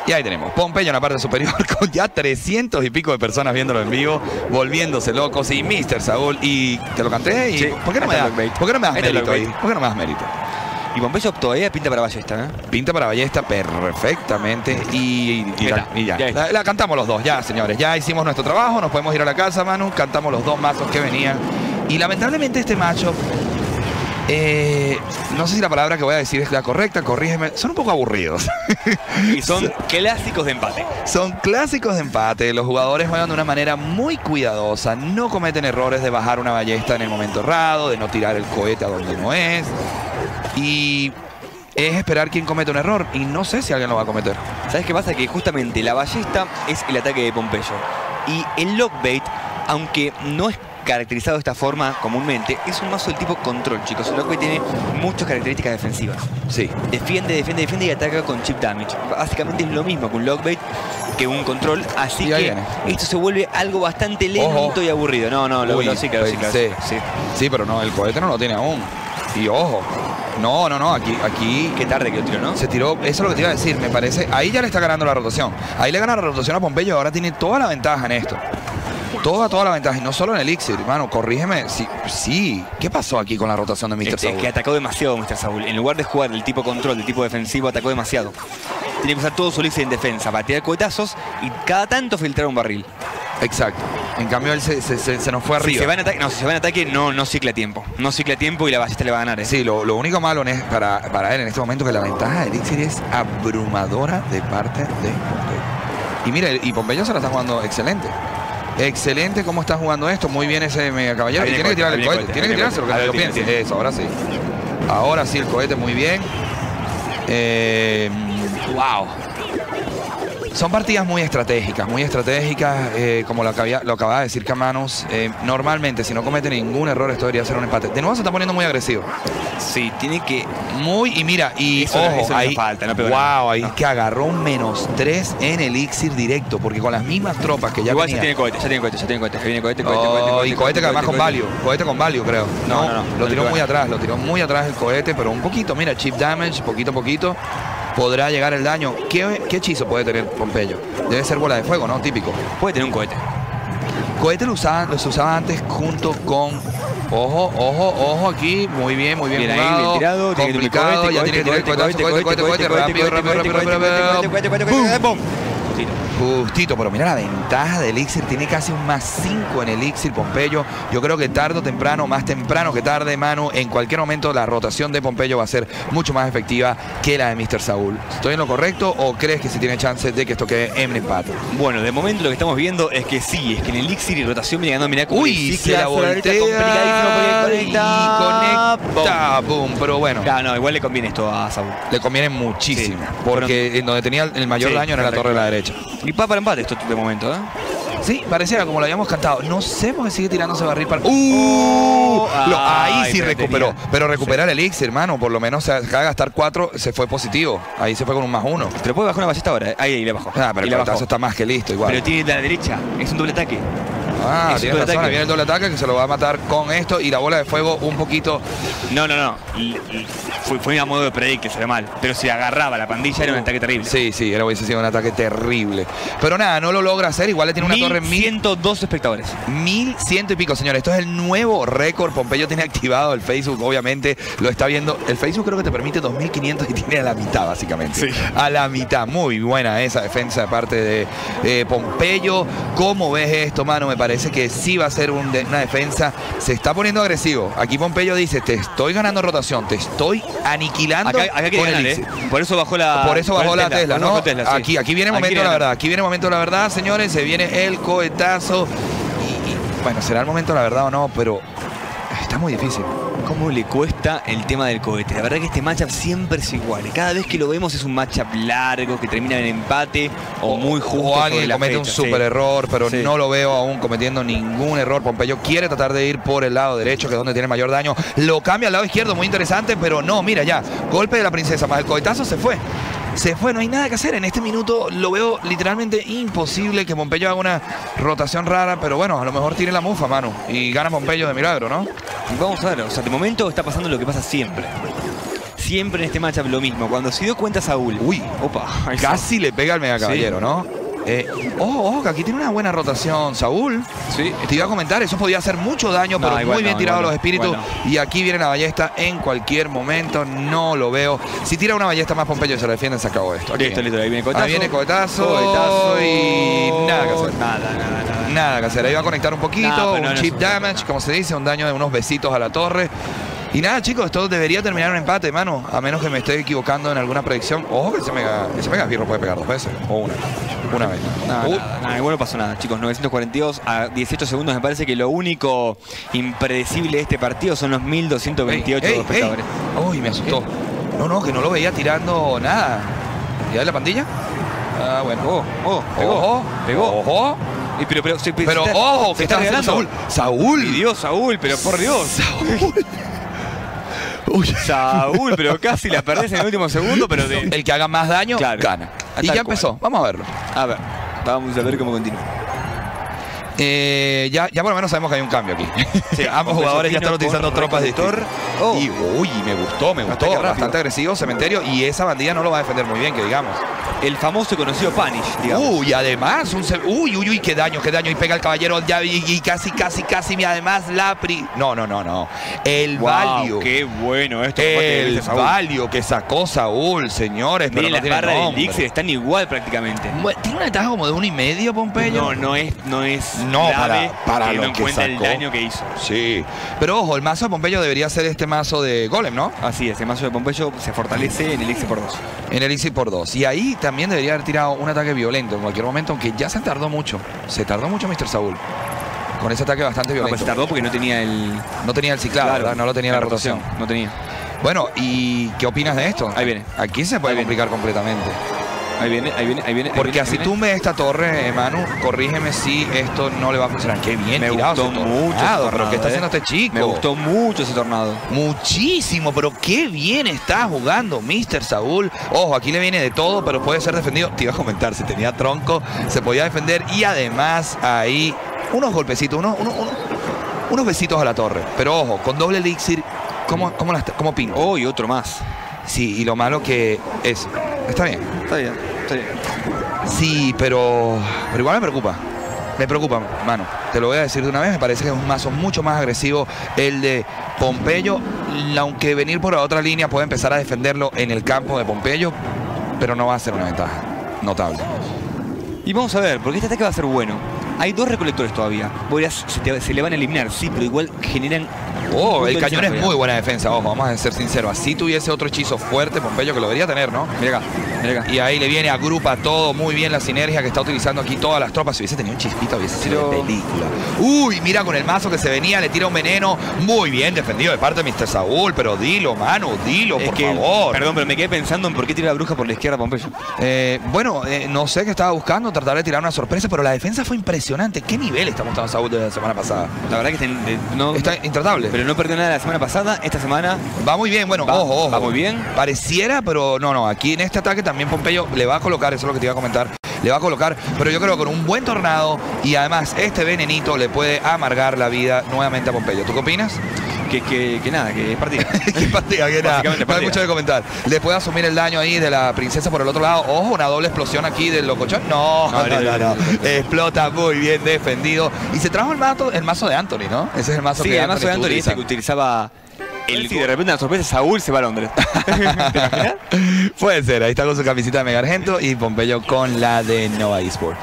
Y ahí tenemos Pompeyo en la parte superior con ya 300 y pico de personas viéndolo en vivo, volviéndose locos. Y Mr. Saúl, y te lo canté. Y sí, ¿por qué no me das mérito ahí? ¿Por qué no me das mérito? Y Pompeyo todavía pinta para Ballesta, ¿eh? Pinta para Ballesta perfectamente. Y ya. La cantamos los dos, ya, señores. Ya hicimos nuestro trabajo, nos podemos ir a la casa, Manu. Cantamos los dos mazos que venían. Y lamentablemente este macho... no sé si la palabra que voy a decir es la correcta, corrígeme. Son un poco aburridos. Y son clásicos de empate. Son clásicos de empate. Los jugadores juegan de una manera muy cuidadosa. No cometen errores de bajar una ballesta en el momento errado, de no tirar el cohete a donde no es. Y es esperar quién comete un error. Y no sé si alguien lo va a cometer. ¿Sabes qué pasa? Que justamente la ballesta es el ataque de Pompeyo. Y el lockbait, aunque no es caracterizado de esta forma comúnmente, es un mazo del tipo control, chicos. El lockbait tiene muchas características defensivas. Sí. Defiende y ataca con chip damage. Básicamente es lo mismo que un lockbait, que un control. Así que esto se vuelve algo bastante lento y aburrido. Sí, pero no, el cohete no lo tiene aún. Y ojo. No, aquí... Qué tarde que lo tiró, ¿no? Se tiró, eso es lo que te iba a decir, me parece. Ahí ya le está ganando la rotación. Ahí le gana la rotación a Pompeyo, ahora tiene toda la ventaja en esto. Toda la ventaja, y no solo en Elixir, hermano, corrígeme. Sí. ¿Qué pasó aquí con la rotación de Mr. Saúl? Es que atacó demasiado Mr. Saúl. En lugar de jugar del tipo control, del tipo defensivo, atacó demasiado. Tiene que usar todo su Elixir en defensa para tirar cohetazos y cada tanto filtrar un barril. Exacto. En cambio, él se nos fue arriba. Si se va en ataque, no cicla tiempo. No cicla tiempo y la ballesta le va a ganar. Sí, lo único malo es para él en este momento que la ventaja de Elixir es abrumadora de parte de Pompeyo. Y mire, y Pompeyo se la está jugando excelente. Excelente cómo está jugando esto. Muy bien ese mega caballero. Y tiene que tirar el cohete. Tiene que tirarse lo que yo piense. Eso, ahora sí. Ahora sí el cohete muy bien. Wow. Son partidas muy estratégicas, como lo acababa de decir Camanos. Normalmente, si no comete ningún error, esto debería ser un empate. De nuevo se está poniendo muy agresivo. Sí, tiene que... Y mira, y eso, ojo, eso ahí, falta, ahí que agarró un -3 en Elixir directo, porque con las mismas tropas que ya igual tenía... ya tiene cohete, que viene cohete, y cohete que además con value, cohete con value, creo. No, lo tiró muy atrás el cohete, pero un poquito, mira, chip damage, poquito a poquito. Podrá llegar el daño. ¿Qué hechizo puede tener Pompeyo? Debe ser bola de fuego, ¿no? Típico. Puede tener un cohete. Cohete los usaba antes junto con... Ojo aquí. Muy bien jugado. Bien tirado. Complicado. Ya tiene que tirar el cohete. Rápido. Justito, pero mira la ventaja de Elixir. Tiene casi un +5 en Elixir Pompeyo. Yo creo que tarde o temprano, más temprano que tarde, Manu, en cualquier momento la rotación de Pompeyo va a ser mucho más efectiva que la de Mr. Saúl. ¿Estoy en lo correcto o crees que sí tiene chance de que esto quede en empate? Bueno, de momento lo que estamos viendo es que sí, es que en Elixir y rotación viene ganando. Mirá cómo se la voltea y conecta. Boom, pero bueno. Claro, igual le conviene esto a Saúl. Le conviene muchísimo, porque en donde tenía el mayor daño era la torre de la derecha. Y va para empate esto de momento, ¿eh? Sí, pareciera como lo habíamos cantado. No sé por qué sigue tirándose barril para... ahí sí recuperó. Pero recuperar el Elixir, hermano. Por lo menos se acaba de gastar 4, se fue positivo. Ahí se fue con un +1. Pero puede bajar una ballesta ahora. Ahí le bajó. Pero el cohetazo está más que listo igual. Pero tiene la derecha. Es un doble ataque. Tiene razón. Viene el doble ataque que se lo va a matar con esto. Y la bola de fuego un poquito... No. Fue a modo de predict que salió mal. Pero si agarraba la pandilla era un ataque terrible. Sí, hubiese sido un ataque terrible. Pero nada, no lo logra hacer. Igual le tiene una torre 102 espectadores. 1100 y pico, señores. Esto es el nuevo récord. Pompeyo tiene activado el Facebook, obviamente. Lo está viendo. El Facebook creo que te permite 2500 y tiene a la mitad, básicamente. Sí. A la mitad. Muy buena esa defensa de parte de Pompeyo. ¿Cómo ves esto, mano? Me parece que sí va a ser una defensa. Se está poniendo agresivo. Aquí Pompeyo dice, te estoy ganando rotación, te estoy aniquilando. Acá quiere ganar, Por eso bajó la Tesla, ¿no? Tesla, sí. Aquí viene el momento de la verdad. Aquí viene el momento de la verdad, señores. Se viene el cohetazo. Y bueno, será el momento de la verdad o no, pero está muy difícil. ¿Cómo le cuesta el tema del cohete? La verdad que este matchup siempre es igual. Cada vez que lo vemos es un matchup largo, que termina en empate o muy justo. O alguien comete un súper error, pero no lo veo aún cometiendo ningún error. Pompeyo quiere tratar de ir por el lado derecho, que es donde tiene mayor daño. Lo cambia al lado izquierdo, muy interesante, pero no, mira ya. Golpe de la princesa, más el cohetazo se fue. No hay nada que hacer. En este minuto lo veo literalmente imposible que Pompeyo haga una rotación rara, pero bueno, a lo mejor tiene la mufa, mano. Y gana Pompeyo de milagro, ¿no? Vamos a ver, o sea, de momento está pasando lo que pasa siempre. siempre en este matchup lo mismo. Cuando se dio cuenta Saúl. Uy, opa, casi le pega al Mega Caballero, ¿no? Ojo, que aquí tiene una buena rotación Saúl. Sí. Te iba a comentar, eso podía hacer mucho daño, pero muy bien tirado los espíritus. Y aquí viene la ballesta en cualquier momento. No lo veo. Si tira una ballesta más Pompeyo y se la defienden, se acabó esto. Listo. Ahí viene cohetazo. Ahí viene cohetazo y nada que hacer. Nada que hacer. Ahí va a conectar un poquito, un chip damage, como se dice, un daño de unos besitos a la torre. Y nada, chicos, esto debería terminar un empate, mano. A menos que me esté equivocando en alguna predicción. Ojo que ese Mega Esbirro puede pegar 2 veces. O una vez. Nada, igual no pasó nada, chicos. 942 a 18 segundos. Me parece que lo único impredecible de este partido son los 1228 espectadores. Uy, me asustó. No, que no lo veía tirando nada. ¿Ya de la pandilla? Ah, bueno. Pegó. Ojo. Pero ojo, que está regalando Saúl. Mi Dios, Saúl, pero por Dios. Saúl, pero casi la perdés en el último segundo, pero el que haga más daño, gana. Y ya empezó. Vamos a verlo. Vamos a ver cómo continúa. Ya por lo menos sabemos que hay un cambio aquí. Sí, ambos jugadores ya están utilizando tropas de Thor. Y me gustó. Bastante agresivo, Cementerio. Y esa bandilla no lo va a defender muy bien, que digamos. El famoso y conocido Punish, digamos. Y además, qué daño. Y pega el caballero ya, y casi, además No. El value. Qué bueno esto. El value que sacó Saúl, señores. Miren, pero no las barras del Elixir están igual prácticamente. Tiene una ventaja como de 1,5, Pompeyo. No es para teniendo lo en que cuenta sacó. el daño que hizo. Sí. Pero ojo, el mazo de Pompeyo debería ser este mazo de Golem, ¿no? Así es, el mazo de Pompeyo se fortalece en el Elixir por 2. En el Elixir por 2. Y ahí también debería haber tirado un ataque violento en cualquier momento, aunque ya se tardó mucho. Mr. Saúl. Con ese ataque bastante violento. Pues se tardó porque no tenía el ciclado, ¿verdad? No lo tenía la rotación. No tenía. Bueno, ¿y qué opinas de esto? Ahí viene. Aquí se puede complicar completamente. Ahí viene. Porque así tumbe esta torre, Manu, corrígeme si esto no le va a funcionar. Qué bien tirado. Me gustó mucho ese tornado, pero ¿qué está haciendo este chico? Me gustó mucho ese tornado. Muchísimo, pero qué bien está jugando Mr. Saúl. Ojo, aquí le viene de todo, pero puede ser defendido. Te iba a comentar, si tenía tronco, se podía defender. Y además ahí unos golpecitos, unos besitos a la torre. Pero ojo, con doble elixir, ¿cómo pinta? Y otro más. Sí, y lo malo que es... Está bien. Sí, pero igual me preocupa. Me preocupa, mano. Te lo voy a decir de una vez. Me parece que es un mazo mucho más agresivo el de Pompeyo. Aunque venir por la otra línea puede empezar a defenderlo en el campo de Pompeyo, pero no va a ser una ventaja notable. Y vamos a ver, porque este ataque va a ser bueno. Hay 2 recolectores todavía. Se le van a eliminar, sí, pero igual generan... el cañón es muy buena defensa, ojo, vamos a ser sinceros. Así tuviese otro hechizo fuerte, Pompeyo, que lo debería tener, ¿no? Mira acá. Y ahí le viene, agrupa todo, muy bien la sinergia que está utilizando aquí todas las tropas. Si hubiese tenido un chispito, hubiese sido de película. Mira con el mazo que se venía, le tira un veneno. Muy bien defendido de parte de Mr. Saúl, pero dilo, mano, por favor. Perdón, pero me quedé pensando en por qué tira la bruja por la izquierda, Pompeyo. No sé qué estaba buscando, tratar de tirar una sorpresa, pero la defensa fue impresionante. ¿Qué nivel está mostrando Saúl desde la semana pasada? La verdad que está intratable. Pero no perdió nada la semana pasada. Esta semana va muy bien. Bueno, ojo. Va muy bien. Pareciera, pero no. Aquí en este ataque también Pompeyo le va a colocar, eso es lo que te iba a comentar. Le va a colocar, pero yo creo que con un buen tornado y además este venenito le puede amargar la vida nuevamente a Pompeyo. ¿Tú qué opinas? Que nada, que es partida. que nada. No hay mucho que comentar. Le puede asumir el daño ahí de la princesa por el otro lado. Ojo, una doble explosión aquí del locochón. No. Explota muy bien defendido. Y se trajo el mazo de Anthony, ¿no? Ese es el mazo que el mazo de Anthony ese que utilizaba... Si de repente la sorpresa Saúl se va a Londres. ¿Te imaginas? Puede ser, ahí está con su camiseta de Mega Argento y Pompeyo con la de Nova Esports.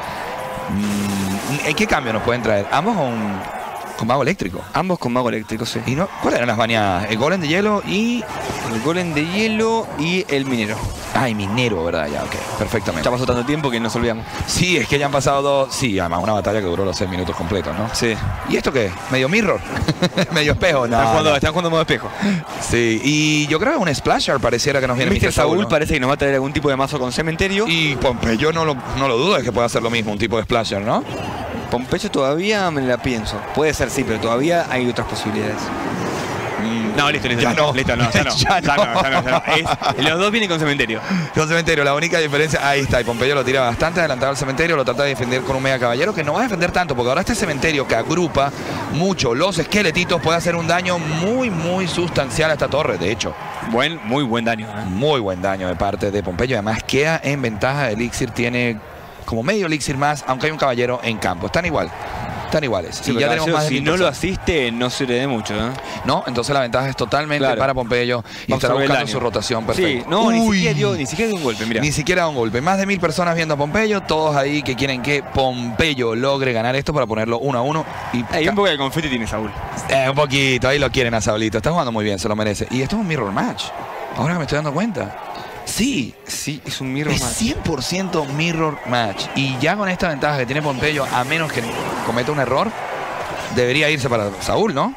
¿Qué cambio nos pueden traer? Ambos con mago eléctrico. Ambos con mago eléctrico, sí. ¿Y no? ¿Cuáles eran las baneadas? El golem de hielo y... El golem de hielo y el minero. El minero, ¿verdad? Ya, ok. Perfectamente. Ya pasó tanto tiempo que nos olvidamos. Sí, es que ya han pasado 2... Sí, además una batalla que duró los 6 minutos completos, ¿no? Sí. ¿Y esto qué? ¿Medio mirror? ¿Medio espejo? No. Están jugando modo espejo. Sí, y yo creo que un Splasher pareciera que nos viene Mr. Saúl, ¿no? Parece que nos va a traer algún tipo de mazo con cementerio. Y Pompeyo no lo dudo, es que puede hacer lo mismo, un tipo de Splasher, ¿no? Pompeyo todavía me la pienso. Puede ser, sí, pero todavía hay otras posibilidades. No, listo. Ya no. Listo, no, ya no. Ya no. Los dos vienen con cementerio. Con cementerio, la única diferencia, ahí está, y Pompeyo lo tira bastante adelantado al cementerio, lo trata de defender con un mega caballero, que no va a defender tanto, porque ahora este cementerio que agrupa mucho los esqueletitos puede hacer un daño muy sustancial a esta torre, de hecho. Muy buen daño. Muy buen daño de parte de Pompeyo, además queda en ventaja. Elixir tiene como medio elixir más, aunque hay un caballero en campo, están iguales. Sí, y ya tenemos más de si no lo asiste, no sirve de mucho, ¿eh? No, entonces la ventaja es totalmente para Pompeyo y estará buscando su rotación perfecta. Sí, no, ni siquiera dio un golpe, mira. Ni siquiera un golpe. Más de 1000 personas viendo a Pompeyo, todos ahí que quieren que Pompeyo logre ganar esto para ponerlo 1-1. Y un poco de confeti tiene Saúl. Un poquito, ahí lo quieren a Saulito. Está jugando muy bien, se lo merece. Y esto es un mirror match. Ahora que me estoy dando cuenta. Sí, es un mirror match. Es 100% mirror match. Y ya con esta ventaja que tiene Pompeyo, a menos que cometa un error, debería irse para Saúl, ¿no?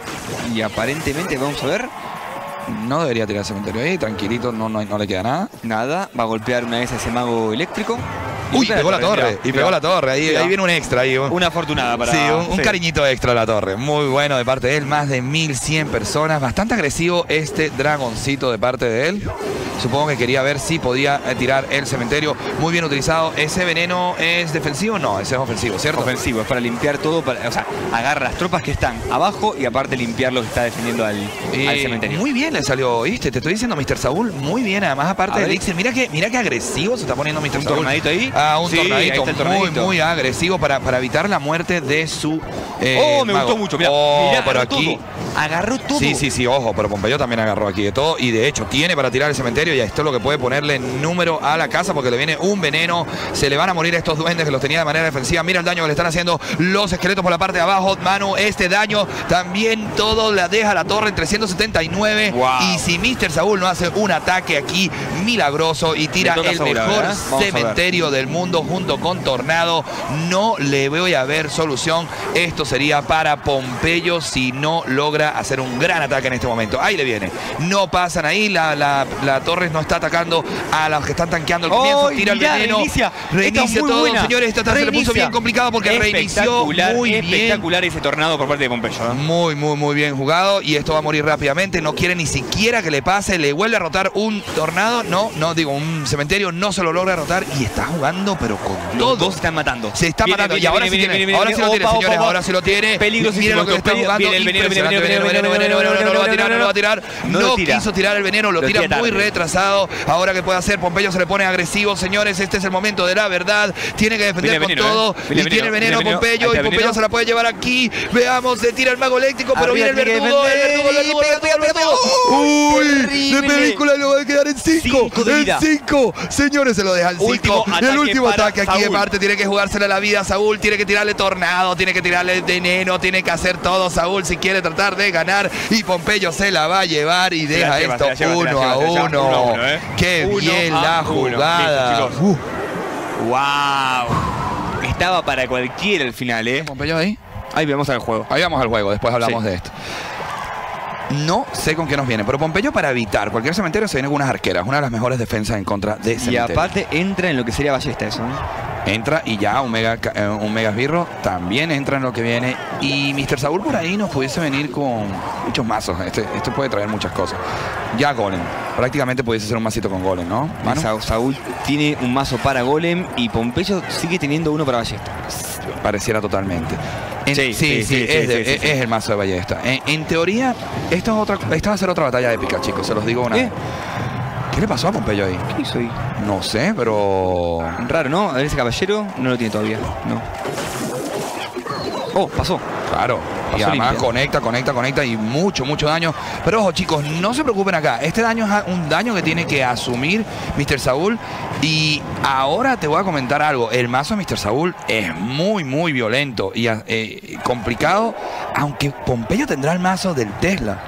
Y aparentemente, vamos a ver. No debería tirar el cementerio ahí, tranquilito, no le queda nada. Nada, va a golpear una vez a ese mago eléctrico. Uy, pegó la torre, pegó la torre, ahí viene un extra. Una afortunada para... Sí, un cariñito extra a la torre, muy bueno de parte de él, más de 1100 personas, bastante agresivo este dragoncito de parte de él. Supongo que quería ver si podía tirar el cementerio, muy bien utilizado. ¿Ese veneno es defensivo? No, ese es ofensivo, ¿cierto? Ofensivo, es para limpiar todo, o sea, agarra las tropas que están abajo y aparte limpiar lo que está defendiendo al cementerio. Muy bien le salió, ¿viste? Te estoy diciendo, Mr. Saúl, muy bien, además aparte de Elixir, mira que agresivo se está poniendo Mr. Saúl. ¿Un tornadito ahí? Un tornadito muy agresivo para evitar la muerte de su me gustó mucho, mirá, pero aquí agarró todo. Sí, ojo, pero Pompeyo también agarró aquí de todo y de hecho tiene para tirar el cementerio y esto es lo que puede ponerle número a la casa porque le viene un veneno, se le van a morir estos duendes que los tenía de manera defensiva. Mira el daño que le están haciendo los esqueletos por la parte de abajo, Manu, este daño también todo la deja la torre en 379 y si Mr. Saúl no hace un ataque aquí milagroso y tira el mejor cementerio del mundo junto con Tornado, no le voy a ver solución. Esto sería para Pompeyo si no logra hacer un gran ataque en este momento. Ahí le viene, no pasan ahí, la torre no está atacando a los que están tanqueando el comienzo, tira el veneno, reinicia todo, señores, esta se le puso bien complicado porque reinició muy bien. Espectacular ese tornado por parte de Pompeyo. Muy bien jugado y esto va a morir rápidamente, no quiere ni siquiera que le pase, le vuelve a rotar un tornado, un cementerio, no se lo logra rotar y está jugando pero con todo. Los dos se están matando. Se está matando y ahora sí lo tiene, señores, ahora sí lo tiene. Miren lo que le está jugando, el veneno, no lo va a tirar, no quiso tirar el veneno, lo tira muy retrasado. Ahora que puede hacer, Pompeyo se le pone agresivo, señores, este es el momento de la verdad, tiene que defender con todo, y tiene el veneno Pompeyo, y Pompeyo se la puede llevar aquí, veamos, se tira el mago eléctrico, pero viene el verdugo, uy, de película lo va a quedar en 5, señores, se lo deja en 5, el último ataque aquí de parte, tiene que jugársela la vida Saúl, tiene que tirarle tornado, tiene que tirarle veneno, tiene que hacer todo Saúl si quiere tratar de ganar, y Pompeyo se la va a llevar y deja esto 1-1. Qué bien la jugada. ¡Wow! Estaba para cualquiera el final, ¿eh? ¿Pompeyo ahí? Ahí vamos al juego. Ahí vamos al juego, después hablamos de esto. No sé con qué nos viene, pero Pompeyo para evitar cualquier cementerio se viene con unas arqueras, una de las mejores defensas en contra de cementerio. Y aparte entra en lo que sería ballesta eso, ¿no? Entra y ya un mega esbirro también entra en lo que viene. Y Mr. Saúl por ahí nos pudiese venir con muchos mazos. Esto puede traer muchas cosas. Ya Golem. Prácticamente pudiese ser un masito con Golem, ¿no? Saúl tiene un mazo para Golem y Pompeyo sigue teniendo uno para ballesta. Pareciera totalmente. Es el mazo de ballesta. En teoría, esta va a ser otra batalla épica, chicos. Se los digo una vez. ¿Qué le pasó a Pompeyo ahí? ¿Qué hizo ahí? No sé, pero... Raro, ¿no? A ver, ese caballero no lo tiene todavía. No. Oh, pasó. Claro. Y además conecta y mucho daño. Pero ojo, chicos, no se preocupen acá. Este daño es un daño que tiene que asumir Mr. Saúl. Y ahora te voy a comentar algo. El mazo de Mr. Saúl es muy violento y complicado. Aunque Pompeyo tendrá el mazo del Tesla.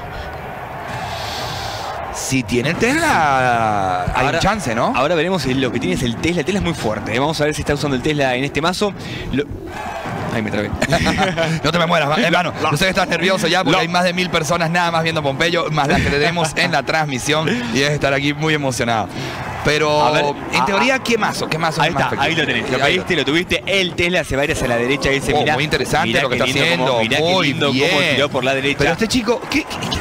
Si tiene el Tesla, hay un chance, ¿no? Ahora veremos lo que tiene es el Tesla. El Tesla es muy fuerte. Vamos a ver si está usando el Tesla en este mazo. Ay, me trabé. No te me mueras, hermano. Yo sé que estás nervioso ya porque hay más de 1000 personas nada más viendo Pompeyo, más las que tenemos en la transmisión y debes estar aquí muy emocionado. Pero, ver, en teoría, ¿qué mazo? Ahí está, ahí lo tenés. Lo pediste, lo tuviste. El Tesla se va a ir hacia la derecha. Muy interesante lo que está haciendo. Muy bien. Cómo tiró por la derecha. Pero este chico, ¿qué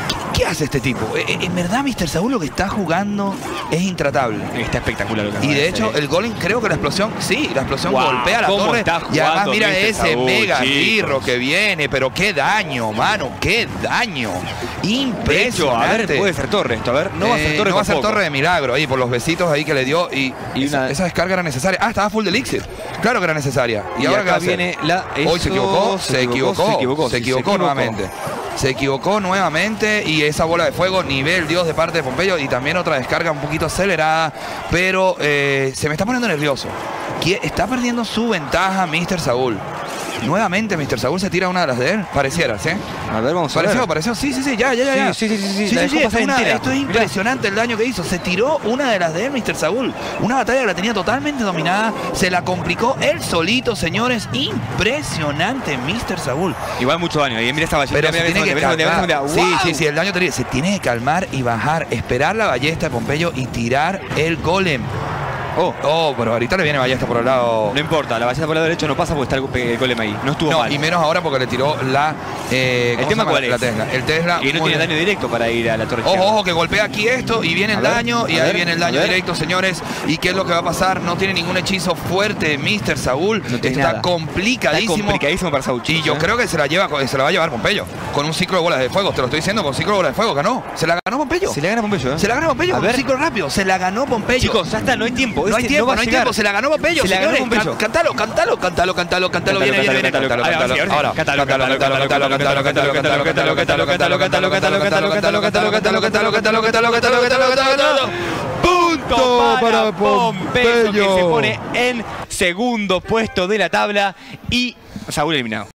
hace este tipo? En verdad, Mr. Saúl lo que está jugando es intratable. Está espectacular lo que Y de hecho, el golem, creo que la explosión, sí, la explosión golpea la torre. Y además, mira ese mega girro que viene, pero qué daño, mano, qué daño. Impresionante. A ver, puede ser torre esto, a ver, no va a ser torre. No va a ser torre de milagro, ahí por los besitos ahí que le dio. Y esa descarga era necesaria. Ah, estaba full de elixir. Claro que era necesaria. Y ahora acá viene la... Hoy se equivocó nuevamente. Se equivocó nuevamente y esa bola de fuego, nivel Dios de parte de Pompeyo, y también otra descarga un poquito acelerada, pero se me está poniendo nervioso. Está perdiendo su ventaja Mr. Saúl. Nuevamente Mr. Saúl se tira una de las de él, pareciera, ¿sí? A ver, vamos a ver. Pareció, sí, ya. Sí. Esto es impresionante el daño que hizo. Se tiró una de las de él, Mr. Saúl. Una batalla que la tenía totalmente dominada. Se la complicó él solito, señores. Impresionante, Mr. Saúl. Igual mucho daño. Y mira esta ballesta. Pero se tiene que calmar. Sí, el daño se tiene que calmar y bajar. Esperar la ballesta de Pompeyo y tirar el golem. Pero ahorita le viene ballesta por el lado. No importa, la ballesta por el lado derecho no pasa porque está el golem ahí. No estuvo mal. Y menos ahora porque le tiró la. ¿El tema cuál es? La Tesla. El Tesla. Y no tiene daño directo para ir a la torre. Ojo, que golpea aquí esto y viene el daño. Y ahí viene el daño directo, señores. ¿Y qué es lo que va a pasar? No tiene ningún hechizo fuerte Mr. Saúl. Está complicadísimo. Está complicadísimo para Saúl. Y yo creo que se la va a llevar Pompeyo. Con un ciclo de bolas de fuego. Te lo estoy diciendo, con ciclo de bolas de fuego. Ganó. Se la ganó Pompeyo. Se la gana Pompeyo, Se la ganó Pompeyo con un ciclo rápido. Se la ganó Pompeyo. Chicos, ya está, no hay tiempo. No hay tiempo. Se la ganó Pompeyo, señores. Cántalo. Viene. Ahora. Punto para Pompeyo, que se pone en segundo puesto de la tabla y Saúl eliminado.